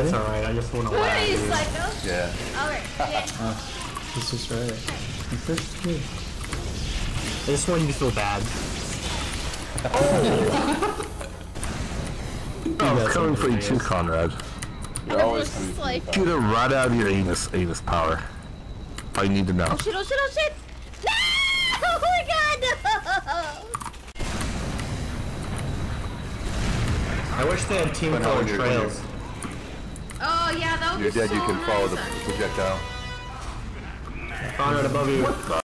That's alright, I just wanna lie. He's like, oh. Yeah. Alright, yeah. He's just right. He's just good. I just want you to feel bad. I'm coming for you too, Conrad. You're always Just like, Get it right out of your anus power. All you need to know. oh shit, oh shit, oh shit! No! Oh my god, no! I wish they had team color trails. Oh yeah, that would You're be dead, so you can follow the nice. projectile. Conrad above you.